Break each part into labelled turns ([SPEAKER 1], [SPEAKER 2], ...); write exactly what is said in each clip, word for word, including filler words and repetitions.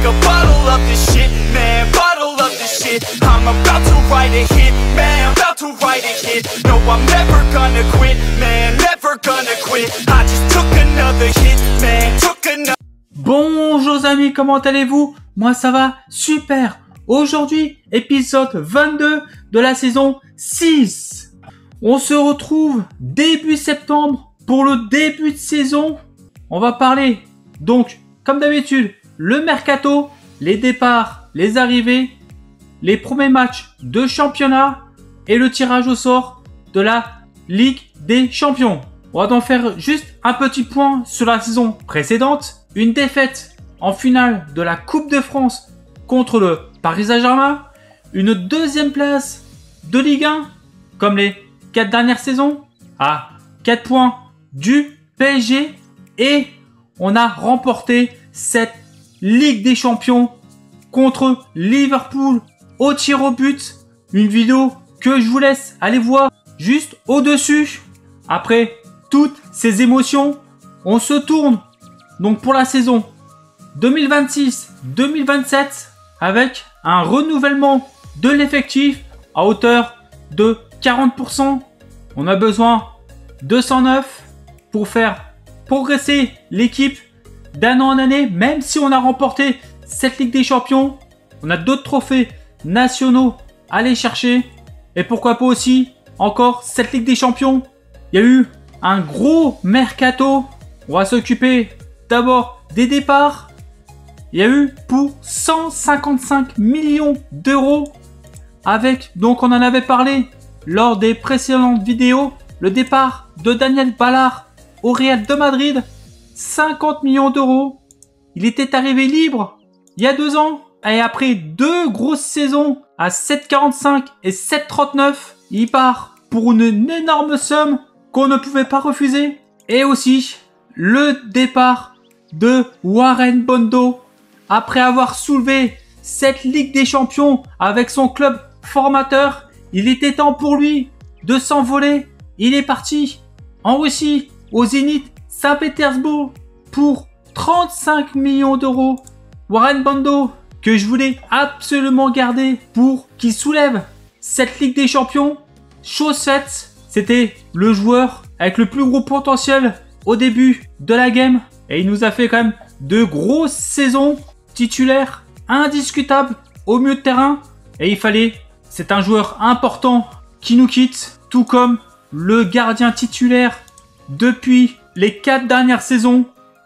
[SPEAKER 1] a bottle of this shit, man, bottle of this shit. I'm about to write a hit, man, about to write a hit. No, I'm never gonna quit, man, never gonna quit. I just took another hit, man, took another.
[SPEAKER 2] Bonjour amis, comment allez-vous? Moi ça va super. Aujourd'hui, épisode vingt-deux de la saison six. On se retrouve début septembre pour le début de saison. On va parler donc, comme d'habitude, le mercato, les départs, les arrivées, les premiers matchs de championnat et le tirage au sort de la Ligue des Champions. On va donc faire juste un petit point sur la saison précédente. Une défaite en finale de la Coupe de France contre le Paris Saint-Germain. Une deuxième place de Ligue un, comme les quatre dernières saisons, à quatre points du P S G. Et on a remporté cette Ligue des Champions contre Liverpool au tir au but. Une vidéo que je vous laisse aller voir juste au-dessus. Après toutes ces émotions, on se tourne donc pour la saison deux mille vingt-six deux mille vingt-sept avec un renouvellement de l'effectif à hauteur de quarante pour cent. On a besoin de cent neuf pour faire progresser l'équipe d'un an en année, même si on a remporté cette Ligue des Champions. On a d'autres trophées nationaux à aller chercher. Et pourquoi pas aussi encore cette Ligue des Champions. Il y a eu un gros mercato. On va s'occuper d'abord des départs. Il y a eu pour cent cinquante-cinq millions d'euros. Avec, donc on en avait parlé lors des précédentes vidéos, le départ de Daniel Ballard au Real de Madrid. cinquante millions d'euros. Il était arrivé libre il y a deux ans. Et après deux grosses saisons à sept quarante-cinq et sept trente-neuf, il part pour une énorme somme qu'on ne pouvait pas refuser. Et aussi le départ de Warren Bondo après avoir soulevé cette Ligue des Champions avec son club formateur. Il était temps pour lui de s'envoler. Il est parti en Russie au Zénith Saint-Pétersbourg pour trente-cinq millions d'euros. Warren Bondo, que je voulais absolument garder pour qu'il soulève cette Ligue des Champions. Chose faite, c'était le joueur avec le plus gros potentiel au début de la game. Et il nous a fait quand même de grosses saisons titulaires, indiscutables au milieu de terrain. Et il fallait, c'est un joueur important qui nous quitte, tout comme le gardien titulaire depuis les quatre dernières saisons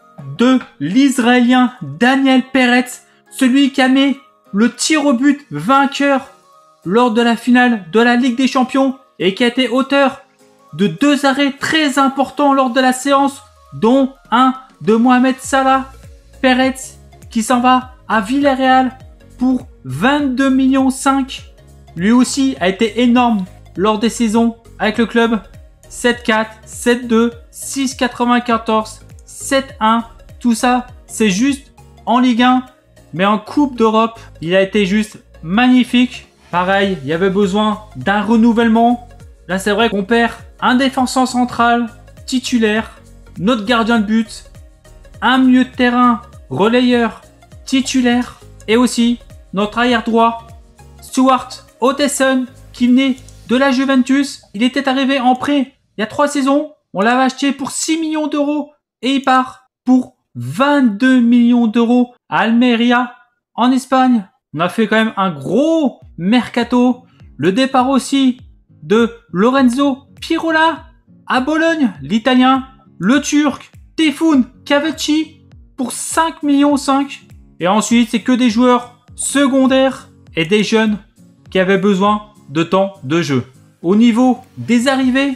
[SPEAKER 2] de l'Israélien Daniel Peretz, celui qui a mis le tir au but vainqueur lors de la finale de la Ligue des Champions et qui a été auteur de deux arrêts très importants lors de la séance, dont un de Mohamed Salah. Peretz qui s'en va à Villarreal pour vingt-deux millions cinq. Lui aussi a été énorme lors des saisons avec le club. sept quatre, sept deux, six quatre-vingt-quatorze, sept un. Tout ça, c'est juste en Ligue un. Mais en Coupe d'Europe, il a été juste magnifique. Pareil, il y avait besoin d'un renouvellement. Là, c'est vrai qu'on perd un défenseur central titulaire, notre gardien de but, un milieu de terrain relayeur titulaire et aussi notre arrière droit, Stuart Ottesen, qui venait de la Juventus. Il était arrivé en prêt il y a trois saisons. On l'avait acheté pour six millions d'euros et il part pour vingt-deux millions d'euros à Almeria en Espagne. On a fait quand même un gros mercato. Le départ aussi de Lorenzo Pirola à Bologne, l'Italien. Le Turc Tayfun Kavechi pour cinq millions cinq. Et ensuite, c'est que des joueurs secondaires et des jeunes qui avaient besoin de temps de jeu. Au niveau des arrivées,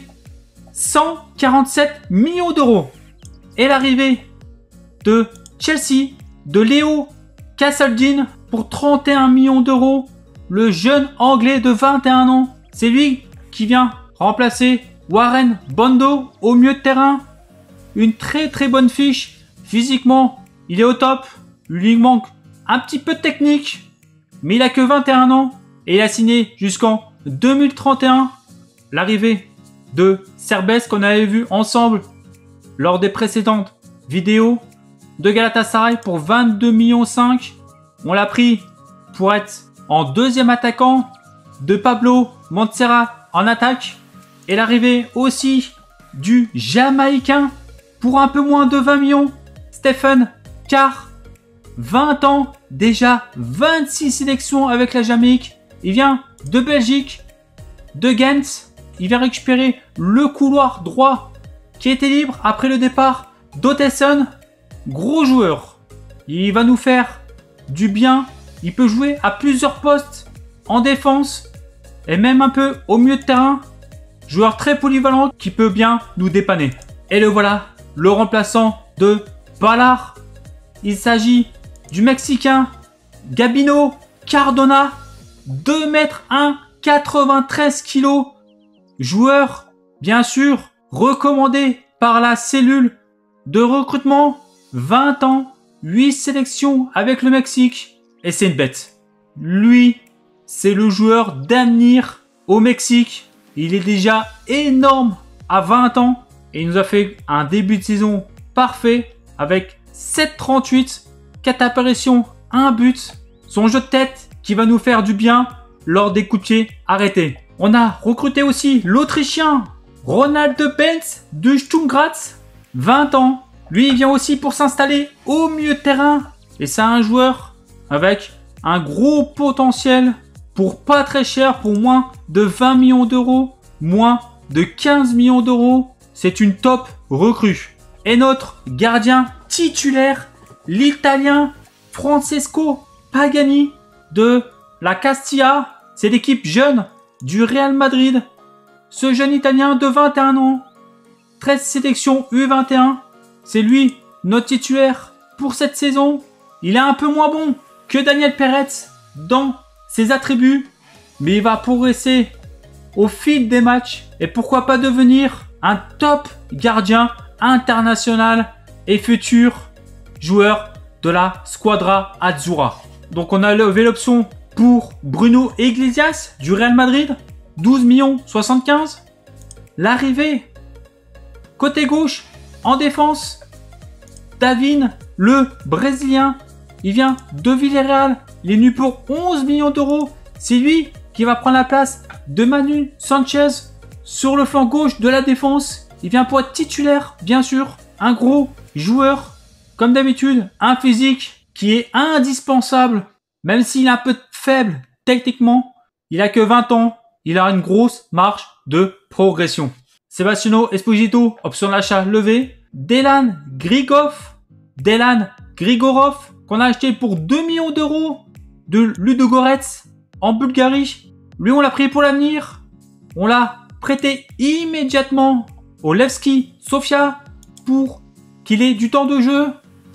[SPEAKER 2] cent quarante-sept millions d'euros. Et l'arrivée de Chelsea, de Léo Castledine pour trente et un millions d'euros. Le jeune anglais de vingt et un ans. C'est lui qui vient remplacer Warren Bondo au milieu de terrain. Une très très bonne fiche. Physiquement, il est au top. Il lui manque un petit peu de technique. Mais il a que vingt et un ans. Et il a signé jusqu'en deux mille trente et un. L'arrivée de Serbest qu'on avait vu ensemble lors des précédentes vidéos de Galatasaray pour vingt-deux millions cinq. on l'a pris pour être en deuxième attaquant de Pablo Montserrat en attaque. Et l'arrivée aussi du Jamaïcain pour un peu moins de vingt millions, Stephen Carr, vingt ans, déjà vingt-six sélections avec la Jamaïque. Il vient de Belgique, de Gent. Il vient récupérer le couloir droit qui était libre après le départ d'Otesson. Gros joueur. Il va nous faire du bien. Il peut jouer à plusieurs postes en défense et même un peu au milieu de terrain. Joueur très polyvalent qui peut bien nous dépanner. Et le voilà, le remplaçant de Ballard. Il s'agit du Mexicain Gabino Cardona, deux mètres un, quatre-vingt-treize kilos. Joueur, bien sûr, recommandé par la cellule de recrutement. vingt ans, huit sélections avec le Mexique. Et c'est une bête. Lui, c'est le joueur d'avenir au Mexique. Il est déjà énorme à vingt ans. Et il nous a fait un début de saison parfait avec sept trente-huit, quatre apparitions, un but. Son jeu de tête qui va nous faire du bien lors des coups de pied arrêtés. On a recruté aussi l'Autrichien Ronald Benz de Sturm Graz, vingt ans. Lui, il vient aussi pour s'installer au milieu de terrain. Et c'est un joueur avec un gros potentiel pour pas très cher, pour moins de vingt millions d'euros, moins de quinze millions d'euros. C'est une top recrue. Et notre gardien titulaire, l'Italien Francesco Pagani de la Castilla. C'est l'équipe jeune du Real Madrid. Ce jeune Italien de vingt et un ans, treize sélections U vingt et un. C'est lui, notre titulaire pour cette saison. Il est un peu moins bon que Daniel Peretz dans ses attributs, mais il va progresser au fil des matchs. Et pourquoi pas devenir un top gardien international et futur joueur de la Squadra Azzurra. Donc on a levé l'option pour Bruno Iglesias du Real Madrid, douze millions soixante-quinze. L'arrivée côté gauche en défense, Davin, le Brésilien, il vient de Villarreal, il est venu pour onze millions d'euros. C'est lui qui va prendre la place de Manu Sanchez sur le flanc gauche de la défense. Il vient pour être titulaire, bien sûr, un gros joueur, comme d'habitude, un physique qui est indispensable, même s'il est un peu faible techniquement. Il a que vingt ans, il a une grosse marge de progression. Sebastiano Esposito, option d'achat levée. Delan Grigov, Delan Grigorov, qu'on a acheté pour deux millions d'euros de Ludogorets en Bulgarie. Lui, on l'a pris pour l'avenir. On l'a prêté immédiatement au Levski Sofia pour qu'il ait du temps de jeu.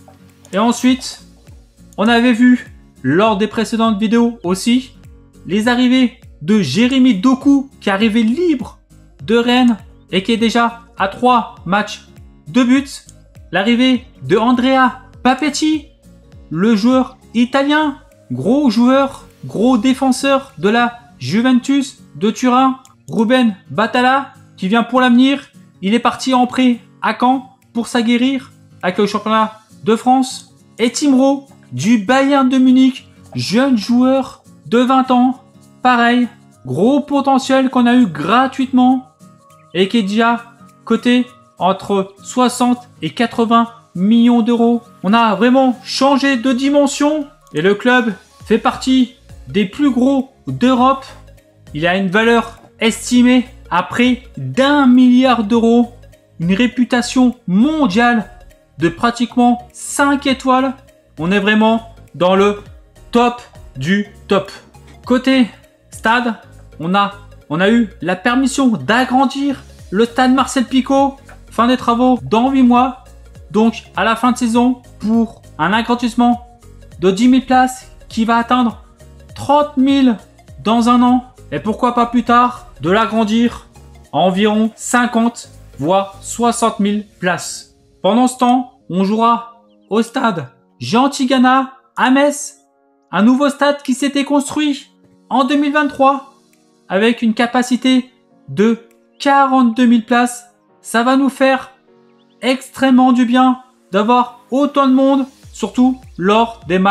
[SPEAKER 2] Et ensuite, on avait vu lors des précédentes vidéos aussi les arrivées de Jérémy Doku qui est arrivé libre de Rennes et qui est déjà à trois matchs, deux buts. L'arrivée de Andrea Papetti, le joueur italien, gros joueur, gros défenseur de la Juventus de Turin. Ruben Batalla qui vient pour l'avenir. Il est parti en prêt à Caen pour s'aguerrir avec le championnat de France. Et Timro du Bayern de Munich, jeune joueur de vingt ans. Pareil, gros potentiel qu'on a eu gratuitement et qui est déjà coté entre soixante et quatre-vingts millions d'euros. On a vraiment changé de dimension et le club fait partie des plus gros d'Europe. Il a une valeur estimée à près d'un milliard d'euros, une réputation mondiale de pratiquement cinq étoiles. On est vraiment dans le top du top. Côté stade, on a, on a eu la permission d'agrandir le stade Marcel Picot. Fin des travaux dans huit mois. Donc à la fin de saison pour un agrandissement de dix mille places qui va atteindre trente mille dans un an. Et pourquoi pas plus tard de l'agrandir à environ cinquante voire soixante mille places. Pendant ce temps, on jouera au stade Jean Tigana à Metz. Un nouveau stade qui s'était construit en deux mille vingt-trois avec une capacité de quarante-deux mille places. Ça va nous faire extrêmement du bien d'avoir autant de monde, surtout lors des matchs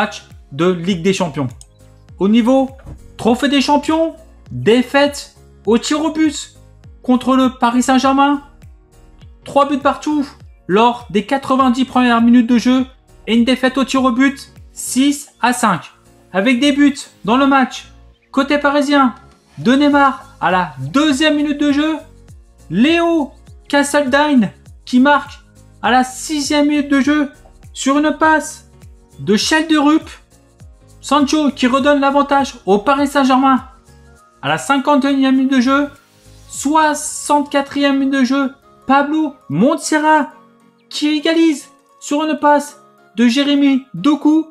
[SPEAKER 2] de Ligue des Champions. Au niveau Trophée des Champions, défaite au tir au but contre le Paris Saint-Germain. trois buts partout lors des quatre-vingt-dix premières minutes de jeu et une défaite au tir au but six à cinq. Avec des buts dans le match côté parisien de Neymar à la deuxième minute de jeu, Léo Castledigne qui marque à la sixième minute de jeu sur une passe de Schelderup, Sancho qui redonne l'avantage au Paris Saint-Germain à la cinquante et unième minute de jeu, soixante-quatrième minute de jeu, Pablo Montserrat qui égalise sur une passe de Jérémy Doku,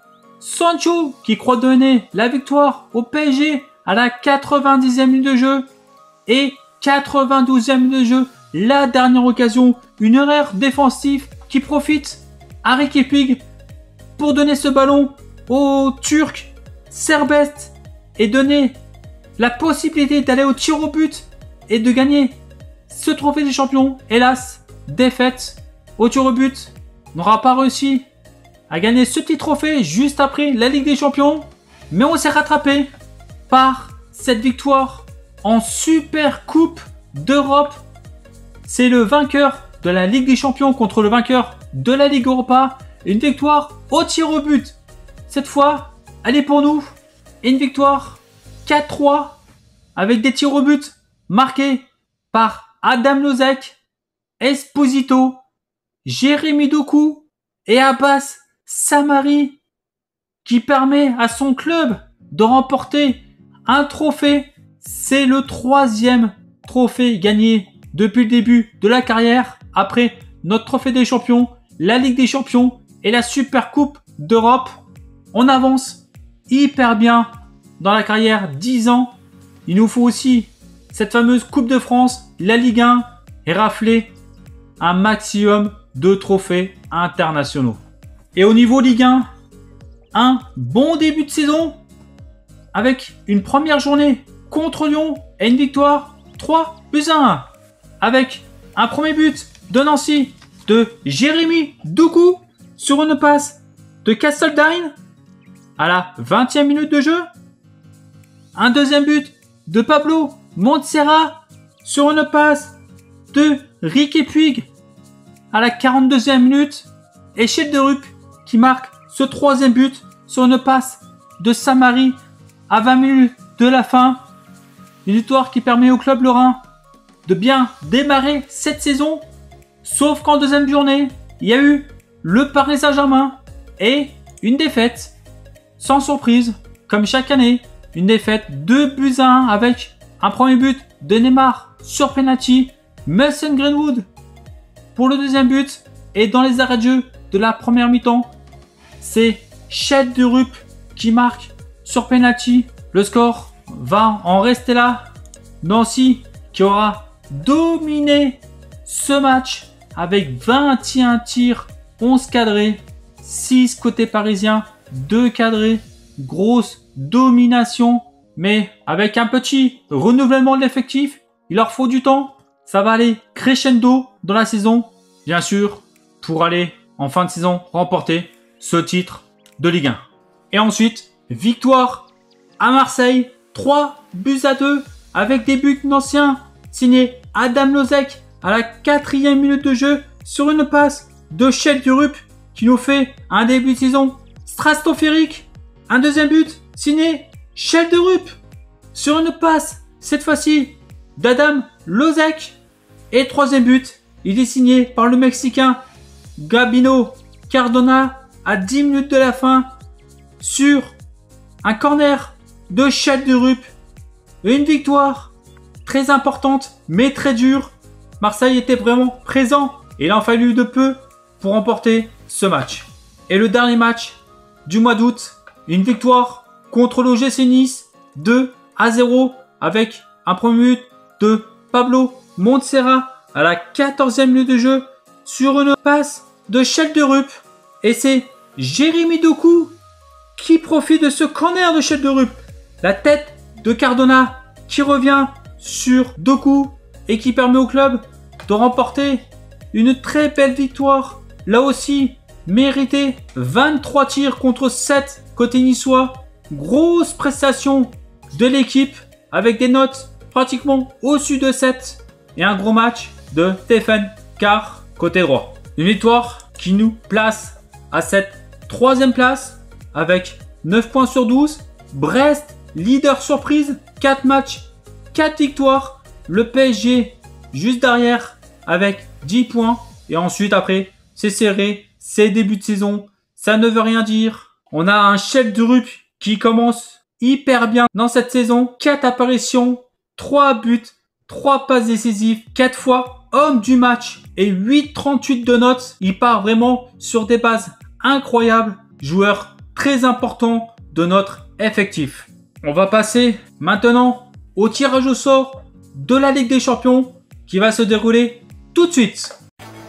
[SPEAKER 2] Sancho qui croit donner la victoire au P S G à la quatre-vingt-dixième minute de jeu et quatre-vingt-douzième minute de jeu, la dernière occasion, une erreur défensive qui profite à Riqui Puig pour donner ce ballon au Turc Serbest et donner la possibilité d'aller au tir au but et de gagner ce trophée des champions. Hélas, défaite au tir au but. On n'aura pas réussi à gagner ce petit trophée juste après la Ligue des Champions, mais on s'est rattrapé par cette victoire en Super Coupe d'Europe. C'est le vainqueur de la Ligue des Champions contre le vainqueur de la Ligue Europa. Une victoire au tir au but. Cette fois, elle est pour nous. Une victoire quatre trois avec des tirs au but marqués par Adam Lozek, Esposito, Jérémy Doku et Abbas Samari, qui permet à son club de remporter un trophée. C'est le troisième trophée gagné depuis le début de la carrière, après notre trophée des champions, la Ligue des champions et la Super Coupe d'Europe. On avance hyper bien dans la carrière, dix ans. Il nous faut aussi cette fameuse Coupe de France, la Ligue un, et rafler un maximum de trophées internationaux. Et au niveau Ligue un, un bon début de saison avec une première journée contre Lyon et une victoire trois buts à un. Avec un premier but de Nancy de Jérémy Doku sur une passe de Castledigne à la vingtième minute de jeu. Un deuxième but de Pablo Montserrat sur une passe de Riqui Puig à la quarante-deuxième minute. Et Schelderup qui marque ce troisième but sur une passe de Samari à vingt minutes de la fin. Une victoire qui permet au club lorrain de bien démarrer cette saison. Sauf qu'en deuxième journée, il y a eu le Paris Saint-Germain et une défaite. Sans surprise, comme chaque année, une défaite deux buts à un avec un premier but de Neymar sur penalty, Mason Greenwood pour le deuxième but. Et dans les arrêts de jeu de la première mi-temps, c'est Schelderup qui marque sur penalty. Le score va en rester là. Nancy qui aura dominé ce match avec vingt et un tirs, onze cadrés, six côté parisien, deux cadrés. Grosse domination, mais avec un petit renouvellement de l'effectif, il leur faut du temps. Ça va aller crescendo dans la saison, bien sûr, pour aller en fin de saison remporter ce titre de Ligue un. Et ensuite, victoire à Marseille, trois buts à deux avec des buts d'anciens signés Adam Lozek à la quatrième minute de jeu sur une passe de Schelderup qui nous fait un début de saison stratosphérique. Un deuxième but signé Schelderup sur une passe, cette fois-ci d'Adam Lozek. Et troisième but, il est signé par le Mexicain Gabino Cardona à dix minutes de la fin sur un corner de Schelderup. Une victoire très importante mais très dure. Marseille était vraiment présent et il en fallu de peu pour remporter ce match. Et le dernier match du mois d'août, une victoire contre l'O G C Nice deux à zéro avec un premier but de Pablo Montserrat à la quatorzième minute de jeu sur une passe de Schelderup. Et c'est Jérémy Doku qui profite de ce corner de Schelderup. La tête de Cardona qui revient sur Doku et qui permet au club de remporter une très belle victoire. Là aussi, mérité, vingt-trois tirs contre sept côté niçois, grosse prestation de l'équipe avec des notes pratiquement au-dessus de sept et un gros match de Stéphane Carr côté droit. Une victoire qui nous place à cette troisième place avec neuf points sur douze. Brest, leader surprise, quatre matchs, quatre victoires. Le P S G juste derrière avec dix points. Et ensuite après, c'est serré, c'est début de saison, ça ne veut rien dire. On a un chef de rup qui commence hyper bien dans cette saison. quatre apparitions, trois buts, trois passes décisives, quatre fois homme du match et huit virgule trente-huit de notes. Il part vraiment sur des bases incroyables. Joueur très important de notre effectif. On va passer maintenant au tirage au sort de la Ligue des Champions qui va se dérouler tout de suite.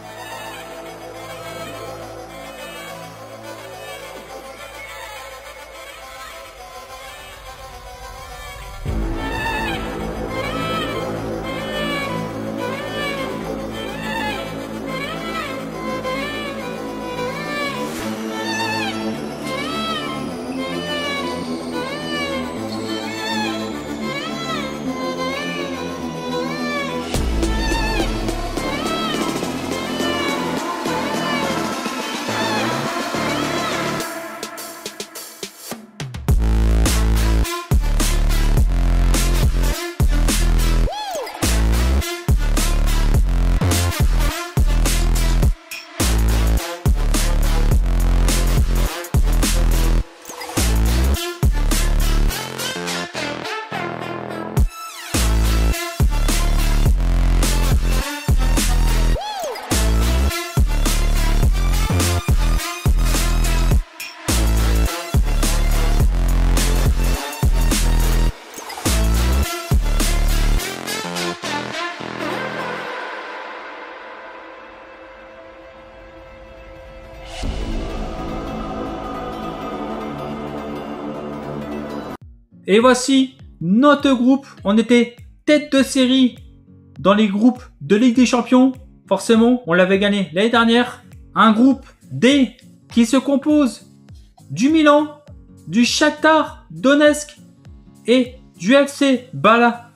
[SPEAKER 2] Et voici notre groupe. On était tête de série dans les groupes de Ligue des Champions. Forcément, on l'avait gagné l'année dernière. Un groupe D qui se compose du Milan, du Shakhtar Donetsk et du F C Bala.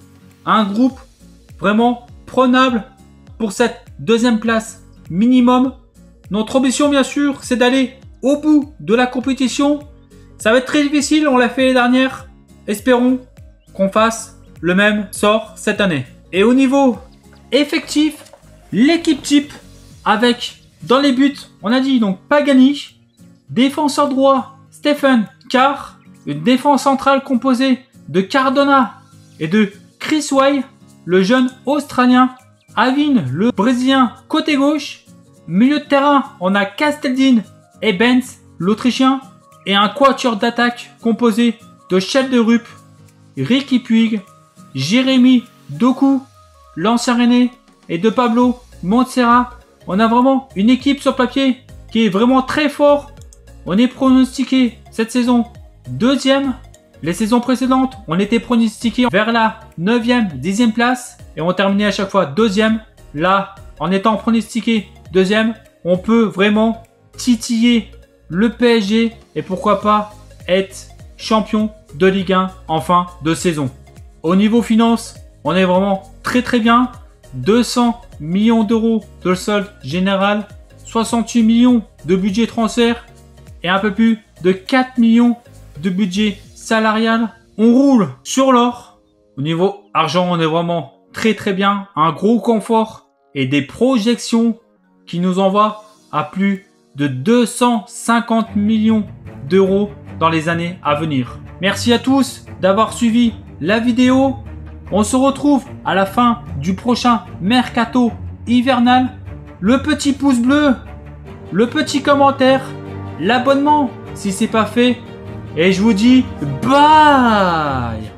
[SPEAKER 2] Un groupe vraiment prenable pour cette deuxième place minimum. Notre ambition, bien sûr, c'est d'aller au bout de la compétition. Ça va être très difficile, on l'a fait l'année dernière. Espérons qu'on fasse le même sort cette année. Et au niveau effectif, l'équipe type avec dans les buts, on a dit donc Pagani, défenseur droit Stéphane Carr, une défense centrale composée de Cardona et de Chris Way, le jeune Australien, Avin, le Brésilien côté gauche, milieu de terrain, on a Casteldin et Benz, l'Autrichien, et un quatuor d'attaque composé de Chef de Rup, Ricky Puig, Jérémy Doku, l'ancien Rennais, et de Pablo Montserrat. On a vraiment une équipe sur papier qui est vraiment très fort. On est pronostiqué cette saison deuxième. Les saisons précédentes, on était pronostiqué vers la neuvième, dixième place et on terminait à chaque fois deuxième. Là, en étant pronostiqué deuxième, on peut vraiment titiller le P S G et pourquoi pas être champion de Ligue un en fin de saison. Au niveau finance, on est vraiment très très bien. deux cents millions d'euros de solde général, soixante-huit millions de budget transfert et un peu plus de quatre millions de budget salarial. On roule sur l'or. Au niveau argent, on est vraiment très très bien. Un gros confort et des projections qui nous envoient à plus de deux cent cinquante millions d'euros dans les années à venir. Merci à tous d'avoir suivi la vidéo. On se retrouve à la fin du prochain mercato hivernal. Le petit pouce bleu, le petit commentaire, l'abonnement si c'est pas fait. Et je vous dis bye.